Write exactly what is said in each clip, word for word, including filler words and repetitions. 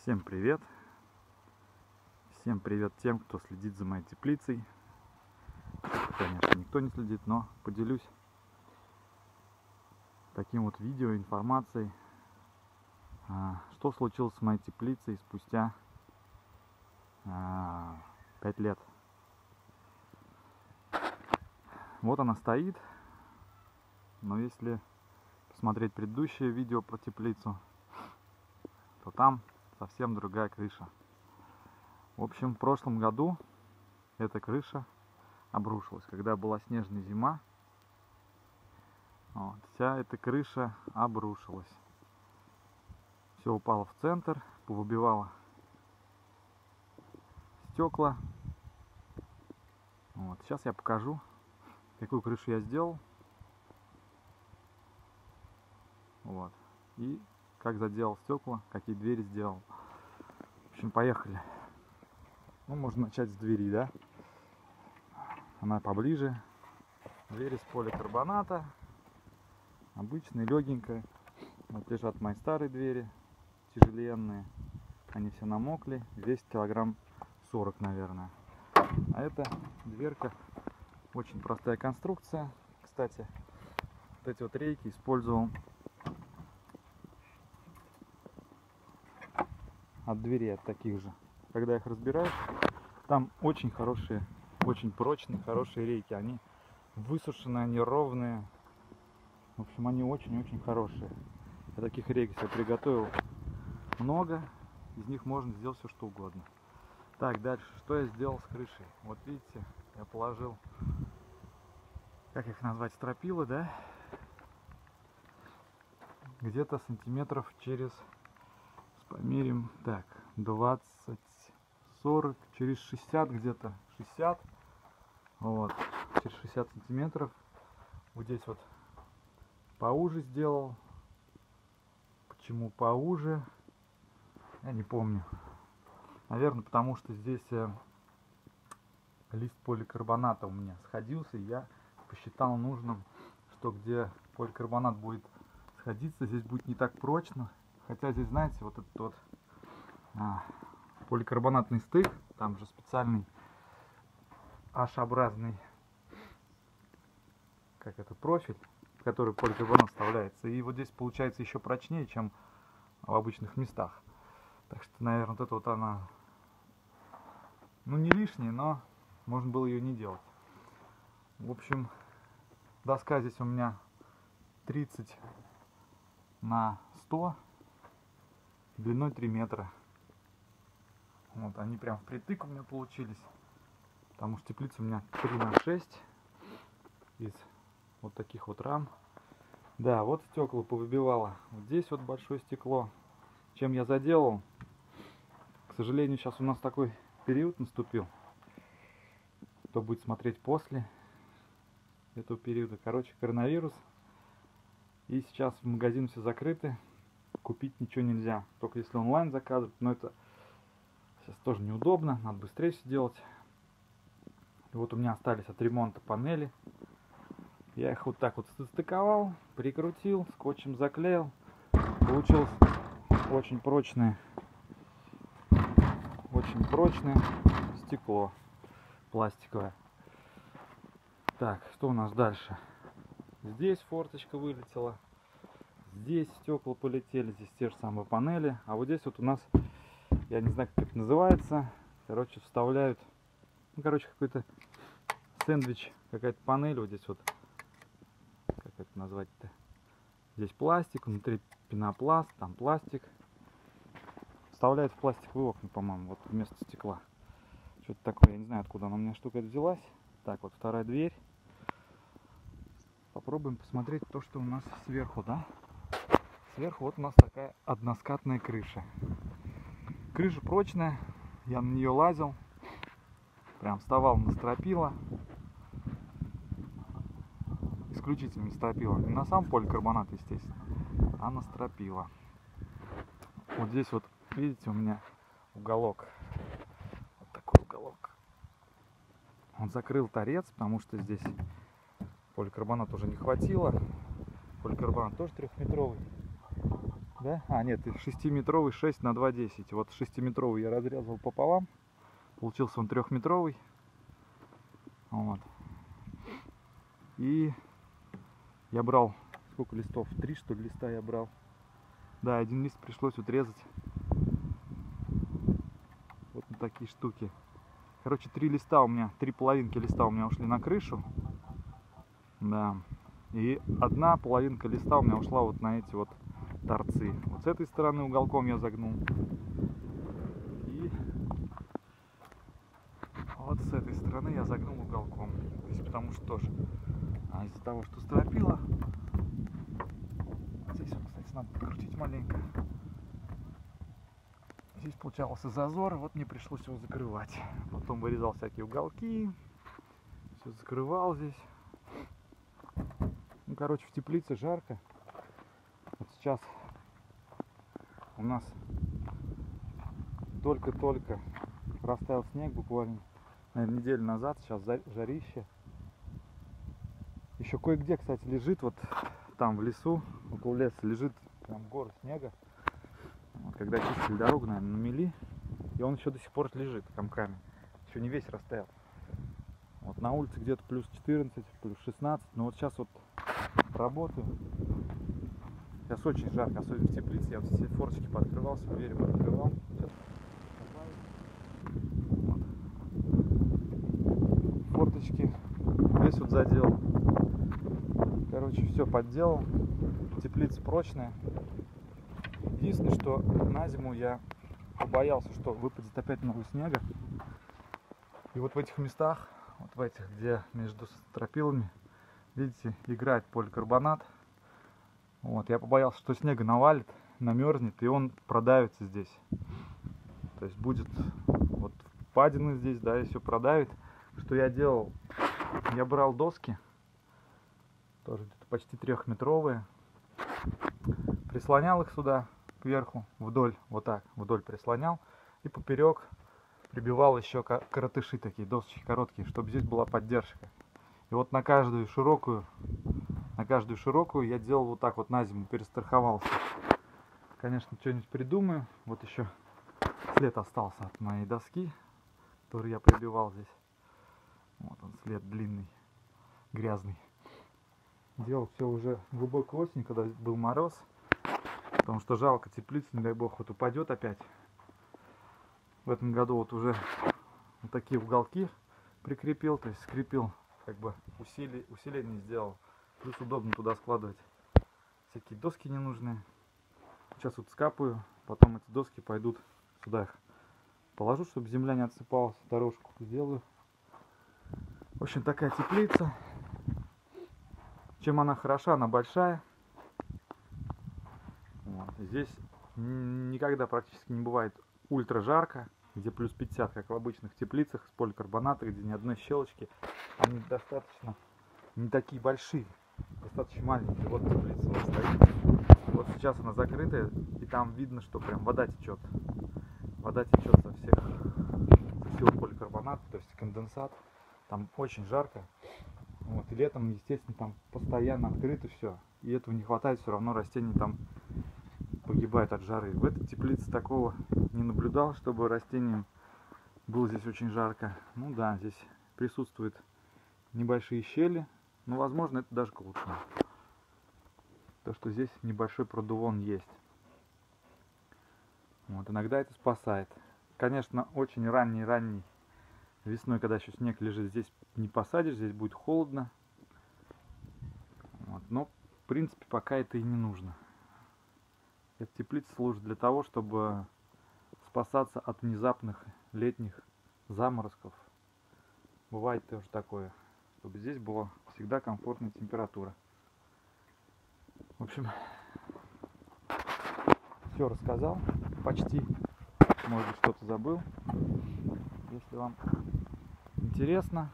Всем привет! Всем привет тем, кто следит за моей теплицей. Конечно, никто не следит, но поделюсь таким вот видео, информацией, что случилось с моей теплицей спустя пять лет. Вот она стоит, но если посмотреть предыдущее видео про теплицу, то там совсем другая крыша. В общем, в прошлом году эта крыша обрушилась, когда была снежная зима. Вот, вся эта крыша обрушилась. Все упало в центр, повыбивало стекла. Вот, сейчас я покажу, какую крышу я сделал. Вот. И как заделал стекла, какие двери сделал. В общем, поехали. Ну, можно начать с двери, да? Она поближе. Дверь из поликарбоната. Обычная, легенькая. Вот лежат мои старые двери. Тяжеленные. Они все намокли. Весит килограмм сорок, наверное. А эта дверка очень простая конструкция. Кстати, вот эти вот рейки использовал от дверей, от таких же. Когда их разбираешь, там очень хорошие, очень прочные, хорошие рейки. Они высушенные, они ровные. В общем, они очень-очень хорошие. Я таких рейк себе приготовил много. Из них можно сделать все, что угодно. Так, дальше. Что я сделал с крышей? Вот видите, я положил, как их назвать, стропилы, да? Где-то сантиметров через, померим, так, двадцать, сорок, через шестьдесят где-то, шестьдесят, вот, через шестьдесят сантиметров. Вот здесь вот поуже сделал. Почему поуже? Я не помню. Наверное, потому что здесь лист поликарбоната у меня сходился, и я посчитал нужным, что где поликарбонат будет сходиться, здесь будет не так прочно. Хотя здесь, знаете, вот этот вот а, поликарбонатный стык, там же специальный H-образный, как это, профиль, в который поликарбонат вставляется. И вот здесь получается еще прочнее, чем в обычных местах. Так что, наверное, вот это вот она, ну, не лишняя, но можно было ее не делать. В общем, доска здесь у меня тридцать на сто, длиной три метра. Вот, они прям впритык у меня получились, потому что теплица у меня три на шесть из вот таких вот рам. Да, вот стекла повыбивало. Вот здесь вот большое стекло. Чем я заделал? К сожалению, сейчас у нас такой период наступил. Кто будет смотреть после этого периода? Короче, коронавирус. И сейчас в магазин все закрыты. Купить ничего нельзя. Только если онлайн заказывать. Но это сейчас тоже неудобно. Надо быстрее все делать. И вот у меня остались от ремонта панели. Я их вот так вот состыковал, прикрутил, скотчем заклеил. Получилось очень прочное, очень прочное стекло пластиковое. Так, что у нас дальше? Здесь форточка вылетела. Здесь стекла полетели, здесь те же самые панели. А вот здесь вот у нас, я не знаю, как это называется. Короче, вставляют, ну, короче, какой-то сэндвич, какая-то панель. Вот здесь вот, как это назвать-то? Здесь пластик, внутри пенопласт, там пластик. Вставляют в пластиковые окна, по-моему, вот вместо стекла. Что-то такое, я не знаю, откуда она у меня штука взялась. Так, вот вторая дверь. Попробуем посмотреть то, что у нас сверху, да? Сверху вот у нас такая односкатная крыша. Крыша прочная, я на нее лазил. Прям вставал на стропила. Исключительно стропила. Не на сам поликарбонат, естественно, а на стропила. Вот здесь вот, видите, у меня уголок. Вот такой уголок. Он закрыл торец, потому что здесь поликарбонат уже не хватило. Поликарбонат тоже трехметровый. Да? А, нет, шестиметровый шесть на два десять. Вот шестиметровый я разрезал пополам. Получился он трехметровый. Вот. И я брал, сколько листов? Три, что ли, листа я брал. Да, один лист пришлось отрезать. Вот на такие штуки. Короче, три листа у меня, три половинки листа у меня ушли на крышу. Да. И одна половинка листа у меня ушла вот на эти вот торцы. Вот с этой стороны уголком я загнул. И вот с этой стороны я загнул уголком. То есть, потому что тоже а из-за того, что стропила. Здесь вот, кстати, надо подкрутить маленько. Здесь получался зазор, вот мне пришлось его закрывать. Потом вырезал всякие уголки. Все закрывал здесь. Ну, короче, в теплице жарко. Вот сейчас у нас только-только растаял снег, буквально, наверное, неделю назад. Сейчас жарище. Еще кое-где, кстати, лежит, вот там в лесу, около леса лежит прям горы снега. Вот, когда чистили дорогу, наверное, намели. И он еще до сих пор лежит комками. Еще не весь растаял. Вот на улице где-то плюс четырнадцать, плюс шестнадцать. Но вот сейчас вот работаю. Сейчас очень жарко, особенно в теплице. Я вот все форточки пооткрывал, все двери пооткрывал. Сейчас вот. Форточки здесь вот задел. Короче, все подделал. Теплица прочная. Единственное, что на зиму я побоялся, что выпадет опять много снега. И вот в этих местах, вот в этих, где между стропилами, видите, играет поликарбонат. Вот, я побоялся, что снега навалит, намерзнет, и он продавится здесь. То есть будет вот впадины здесь, да, и все продавит. Что я делал? Я брал доски, тоже где-то почти трехметровые, прислонял их сюда кверху, вдоль, вот так, вдоль прислонял, и поперек прибивал еще коротыши такие, досочки короткие, чтобы здесь была поддержка. И вот на каждую широкую, на каждую широкую я делал вот так вот на зиму, перестраховался. Конечно, что-нибудь придумаю. Вот еще след остался от моей доски, которую я прибивал здесь. Вот он, след длинный, грязный. Делал все уже глубокой осенью, когда был мороз. Потому что жалко теплицу, не дай бог, вот упадет опять. В этом году вот уже вот такие уголки прикрепил, то есть скрепил, как бы усили, усиление сделал. Плюс удобно туда складывать всякие доски ненужные. Сейчас вот скапаю, потом эти доски пойдут сюда, их положу, чтобы земля не отсыпалась, дорожку сделаю. В общем, такая теплица. Чем она хороша, она большая. Вот. Здесь никогда практически не бывает ультра жарко, где плюс пятьдесят, как в обычных теплицах с поликарбоната, где ни одной щелочки. Они достаточно не такие большие, достаточно маленькие. Вот теплица вот стоит. Вот сейчас она закрытая, и там видно, что прям вода течет. Вода течет со всех, со всего поликарбоната, то есть конденсат. Там очень жарко. Вот. И летом, естественно, там постоянно открыто все. И этого не хватает, все равно растения там погибают от жары. В этой теплице такого не наблюдал, чтобы растениям было здесь очень жарко. Ну да, здесь присутствуют небольшие щели, но возможно это даже к лучшему. То, что здесь небольшой продувон есть. Вот, иногда это спасает. Конечно, очень ранний-ранний весной, когда еще снег лежит, здесь не посадишь, здесь будет холодно. Вот, но в принципе пока это и не нужно. Эта теплица служит для того, чтобы спасаться от внезапных летних заморозков. Бывает тоже такое, чтобы здесь была всегда комфортная температура. В общем, все рассказал, почти. Может быть, что-то забыл. Если вам интересно,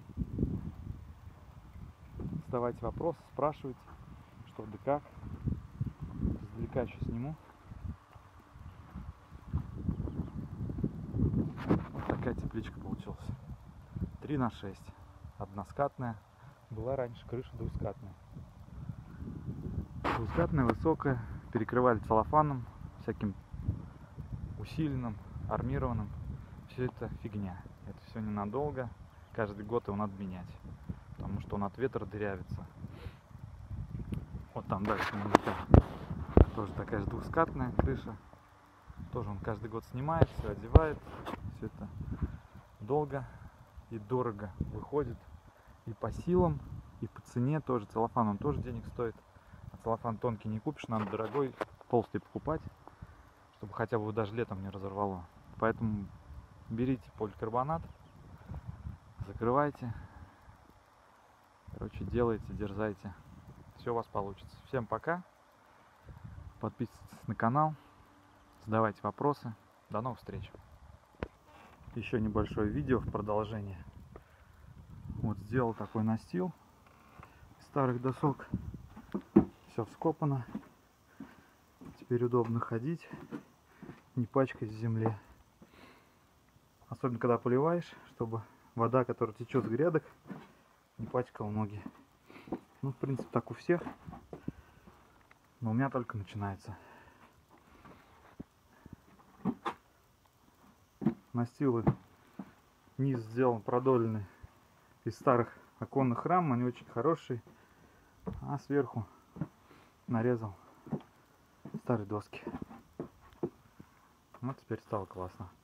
задавайте вопросы, спрашивайте, что да как. Издалека еще сниму. Вот такая тепличка получилась. три на шесть. Односкатная. Была раньше крыша двускатная. Двускатная, высокая. перекрывали целлофаном, всяким усиленным, армированным. Все это фигня. Это все ненадолго. Каждый год его надо менять, потому что он от ветра дырявится. Вот там дальше тоже такая же двухскатная крыша. Тоже он каждый год снимает, все одевает. Все это долго и дорого выходит. И по силам, и по цене тоже. Целлофан он тоже денег стоит. А целлофан тонкий не купишь, надо дорогой, толстый покупать, чтобы хотя бы его даже летом не разорвало. Поэтому берите поликарбонат, закрывайте. Короче, делайте, дерзайте. Все у вас получится. Всем пока. Подписывайтесь на канал. Задавайте вопросы. До новых встреч. Еще небольшое видео в продолжение. Вот сделал такой настил из старых досок. Все вскопано. Теперь удобно ходить, не пачкать в земле. Особенно когда поливаешь, чтобы вода, которая течет с грядок, не пачкала ноги. Ну, в принципе, так у всех. Но у меня только начинается. Настилы низ сделан продольный из старых оконных рам. Они очень хорошие. А сверху нарезал старые доски. Вот теперь стало классно.